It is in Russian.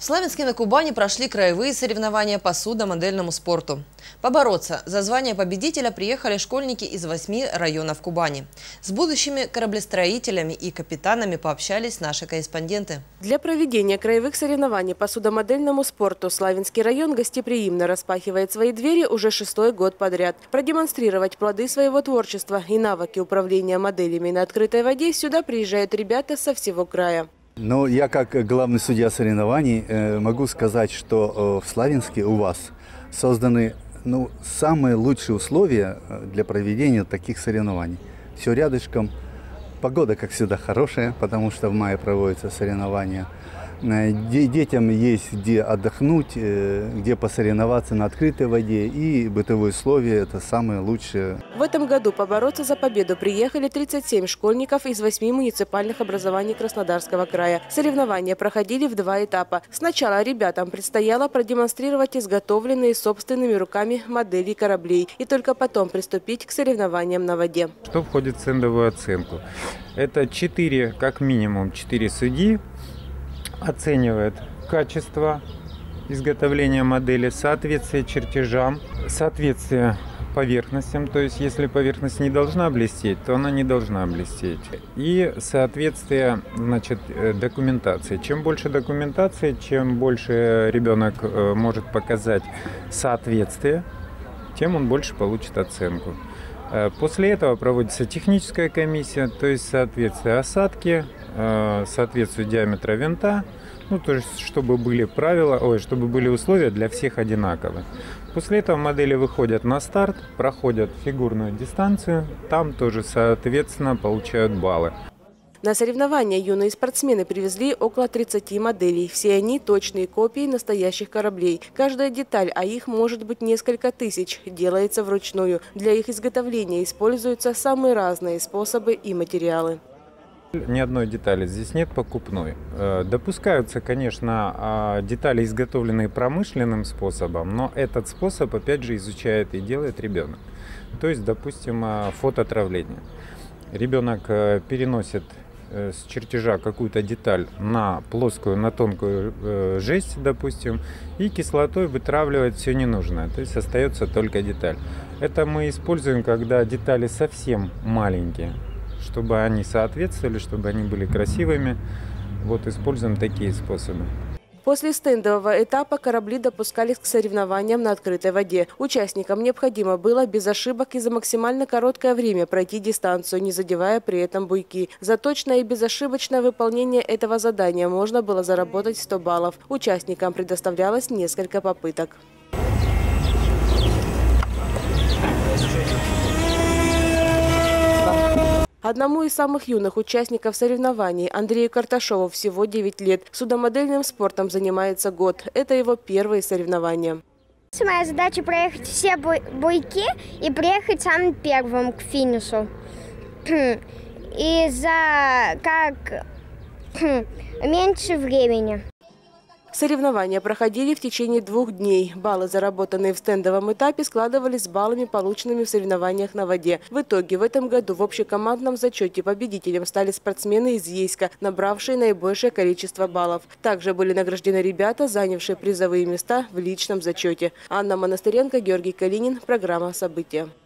В Славянске на Кубани прошли краевые соревнования по судомодельному спорту. Побороться за звание победителя приехали школьники из 8 районов Кубани. С будущими кораблестроителями и капитанами пообщались наши корреспонденты. Для проведения краевых соревнований по судомодельному спорту Славянский район гостеприимно распахивает свои двери уже 6-й год подряд. Продемонстрировать плоды своего творчества и навыки управления моделями на открытой воде сюда приезжают ребята со всего края. Но я, как главный судья соревнований, могу сказать, что в Славянске у вас созданы самые лучшие условия для проведения таких соревнований. Все рядышком. Погода, как всегда, хорошая, потому что в мае проводятся соревнования. Детям есть где отдохнуть, где посоревноваться на открытой воде, и бытовые условия – это самые лучшие. В этом году побороться за победу приехали 37 школьников из 8 муниципальных образований Краснодарского края. Соревнования проходили в 2 этапа. Сначала ребятам предстояло продемонстрировать изготовленные собственными руками модели кораблей, и только потом приступить к соревнованиям на воде. Что входит в ценовую оценку? Это как минимум 4 судьи. Оценивает качество изготовления модели, соответствие чертежам, соответствие поверхностям, то есть если поверхность не должна блестеть, то она не должна блестеть. И соответствие, документации. Чем больше документации, чем больше ребенок может показать соответствие, тем он больше получит оценку. После этого проводится техническая комиссия, то есть соответствие осадки, соответствие диаметра винта, то есть чтобы были чтобы были условия для всех одинаковые. После этого модели выходят на старт, проходят фигурную дистанцию, там тоже соответственно получают баллы. На соревнования юные спортсмены привезли около 30 моделей. Все они точные копии настоящих кораблей. Каждая деталь, а их может быть несколько тысяч, делается вручную. Для их изготовления используются самые разные способы и материалы. Ни одной детали здесь нет покупной. Допускаются, конечно, детали, изготовленные промышленным способом, но этот способ, опять же, изучает и делает ребенок. То есть, допустим, фотоотравление. Ребенок переносит с чертежа какую-то деталь на плоскую, на тонкую жесть, допустим, и кислотой вытравливает все ненужное, то есть остается только деталь. Это мы используем, когда детали совсем маленькие, чтобы они соответствовали, чтобы они были красивыми. Вот используем такие способы. После стендового этапа корабли допускались к соревнованиям на открытой воде. Участникам необходимо было без ошибок и за максимально короткое время пройти дистанцию, не задевая при этом буйки. За точное и безошибочное выполнение этого задания можно было заработать 100 баллов. Участникам предоставлялось несколько попыток. Одному из самых юных участников соревнований, Андрею Карташову, всего 9 лет. Судомодельным спортом занимается год. Это его первые соревнования. Моя задача проехать все буйки и приехать самым первым к финишу. И за меньше времени. Соревнования проходили в течение 2 дней. Баллы, заработанные в стендовом этапе, складывались с баллами, полученными в соревнованиях на воде. В итоге в этом году в общекомандном зачете победителем стали спортсмены из Ейска, набравшие наибольшее количество баллов. Также были награждены ребята, занявшие призовые места в личном зачете. Анна Монастыренко, Георгий Калинин. Программа «События».